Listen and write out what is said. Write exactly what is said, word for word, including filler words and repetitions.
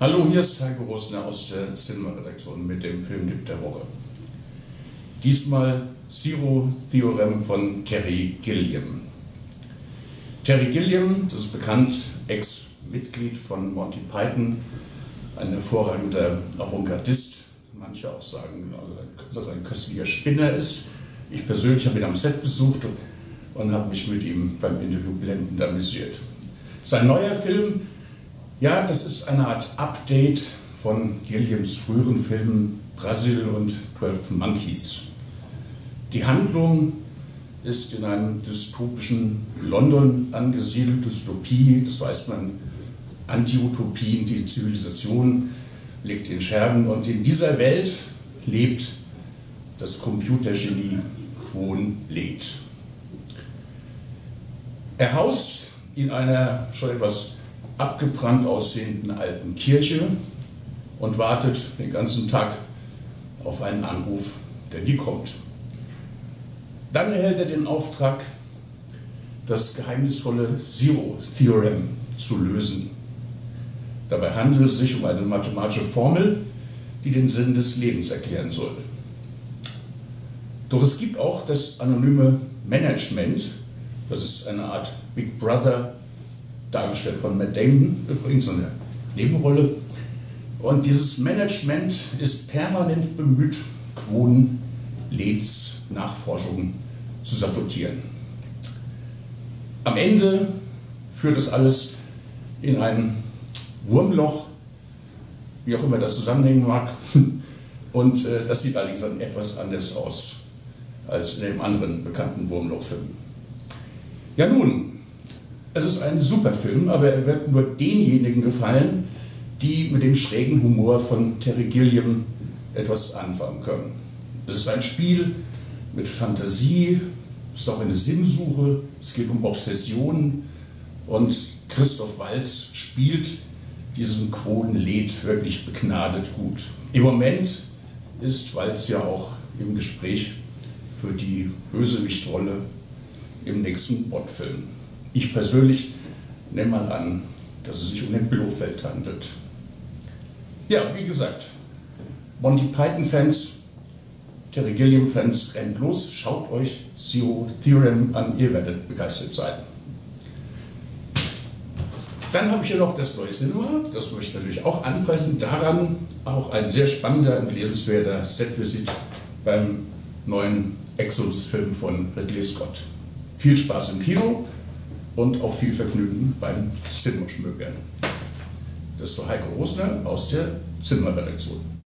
Hallo, hier ist Heiko Rosner aus der Cinema-Redaktion mit dem Filmtipp der Woche. Diesmal Zero Theorem von Terry Gilliam. Terry Gilliam, das ist bekannt, Ex-Mitglied von Monty Python, ein hervorragender Avantgardist. Manche auch sagen, dass er ein köstlicher Spinner ist. Ich persönlich habe ihn am Set besucht und habe mich mit ihm beim Interview blendend amüsiert. Sein neuer Film, ja, das ist eine Art Update von Gilliams früheren Filmen Brasil und Twelve Monkeys. Die Handlung ist in einem dystopischen London angesiedelt, Dystopie, das weiß man, Anti-Utopien, die Zivilisation liegt in Scherben und in dieser Welt lebt das Computergenie Quon Led. Er haust in einer schon etwas abgebrannt aussehenden alten Kirche und wartet den ganzen Tag auf einen Anruf, der nie kommt. Dann erhält er den Auftrag, das geheimnisvolle Zero Theorem zu lösen. Dabei handelt es sich um eine mathematische Formel, die den Sinn des Lebens erklären soll. Doch es gibt auch das anonyme Management, das ist eine Art Big Brother, dargestellt von Matt Damon, übrigens eine Nebenrolle. Und dieses Management ist permanent bemüht, Quon Leds Nachforschungen zu sabotieren. Am Ende führt es alles in ein Wurmloch, wie auch immer das zusammenhängen mag. Und äh, das sieht allerdings dann etwas anders aus als in dem anderen bekannten Wurmlochfilm. Ja nun, es ist ein super Film, aber er wird nur denjenigen gefallen, die mit dem schrägen Humor von Terry Gilliam etwas anfangen können. Es ist ein Spiel mit Fantasie, es ist auch eine Sinnsuche, es geht um Obsessionen und Christoph Waltz spielt diesen Quon Led wirklich begnadet gut. Im Moment ist Waltz ja auch im Gespräch für die Bösewichtrolle im nächsten Bond-Film. Ich persönlich nehme mal an, dass es sich um den Blofeld handelt. Ja, wie gesagt, Monty Python-Fans, Terry Gilliam-Fans, rennt los, schaut euch Zero Theorem an, ihr werdet begeistert sein. Dann habe ich hier noch das neue Cinema, das möchte ich natürlich auch anpreisen. Daran auch ein sehr spannender und lesenswerter Set-Visit beim neuen Exodus-Film von Ridley Scott. Viel Spaß im Kino und auch viel Vergnügen beim Cinema-Schmökern. Das war Heiko Rosner aus der Cinema-Redaktion.